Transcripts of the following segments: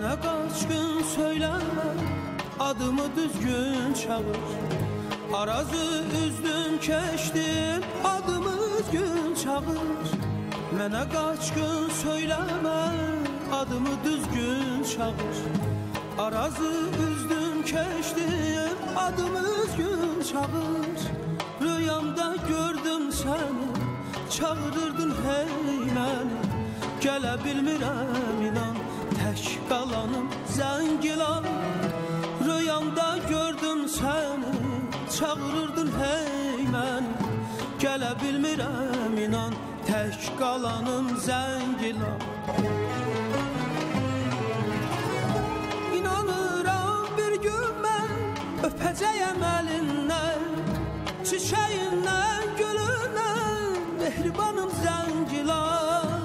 Mənə qaç gün söyləmə, adımı düzgün çağır. Arazı üzdüm keçdim, adımı düzgün çağır. Mənə qaç gün söyləmə, adımı düzgün çağır. Arazı üzdüm keçdim, adımı düzgün çağır. Rüyamda gördüm səni, çağırırdın hey məni. Gələ bilmirəm inan, tək qalanım Zəngilan. Rüyamda gördüm səni, çağırırdın hey məni. Gələ bilmirəm inan, tək qalanım Zəngilan. İnanıram bir gün mən öpəcəyəm əlindən, çiçəyindən, gülündən, mehribanım Zəngilan.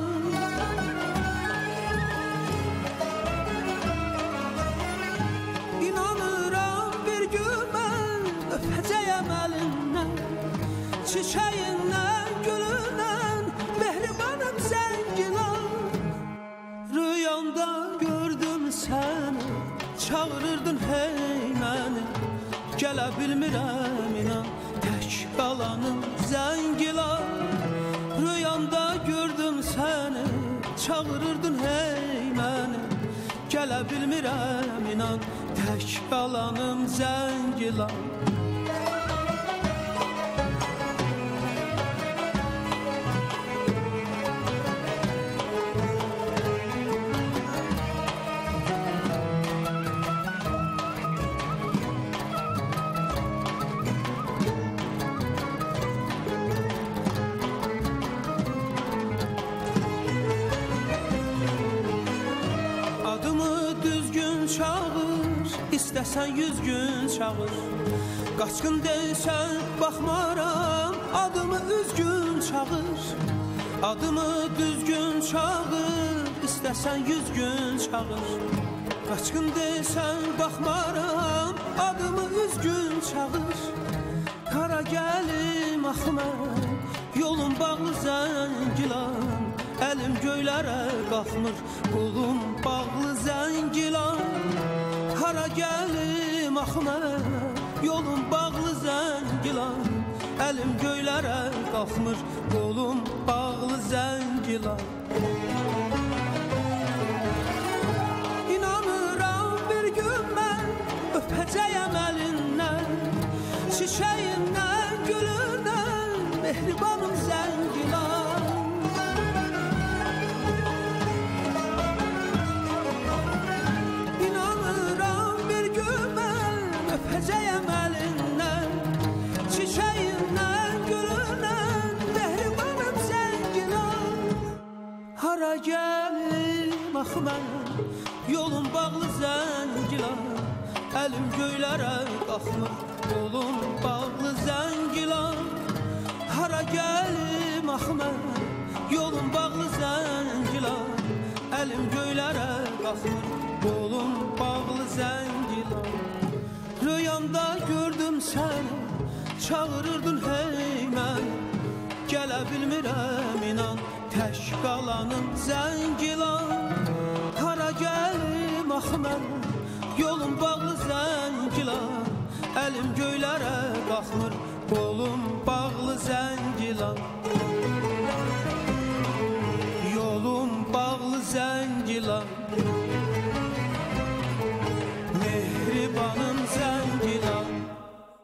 İnanıram bir gün mən öpəcəyəm əlindən, çiçəyindən, gülündən, mehribanım Zəngilan. Rüyamda gördüm səni, çağırırdın hey məni. Gələ bilmirəm inan, tək qalanım Zəngilan. Rüyamda gördüm səni, çağırırdın hey məni. Gələ bilmirəm inan, tək qalanım Zəngilan. Adımı düzgün çağır, istəsən 100 gün çağır. Qaçqın deysən baxmaram, adımı üzgün çağır. Adımı düzgün çağır, istəsən 100 gün çağır. Qaçqın deysən baxmaram, adımı üzgün çağır. Qara gəlim axmər, yolum bağlı Zəngilan. Əlim göylərə qalxmır, qolum bağlı Zəngilan. Hara gəlim axmər, yolum bağlı Zəngilan. Əlim göylərə qalxmır, qolum bağlı Zəngilan. İnanıram bir gün mən öpəcəyəm əlindən, çiçəyindən, gülündən, mehribanım Zəngilan. İnanıram bir gün mən öpəcəyəm əlindən, çiçəyindən, gülündən, mehribanım Zəngilan. Hara gəlim axmər, yolum bağlı Zəngilan. Əlim göylərə qalxmır, qolum bağlı Zəngilan. Hara gəlim axmər, yolum bağlı Zəngilan. Əlim göylərə qalxmır, qolum bağlı Zəngilan. Rüyamda gördüm səni, çağırırdın hey məni. Gələ bilmirəm inan, tək qalanım Zəngilan. Hara gəlim axmər, yolum bağlı Zəngilan. Əlim göylərə qalxmır, qolum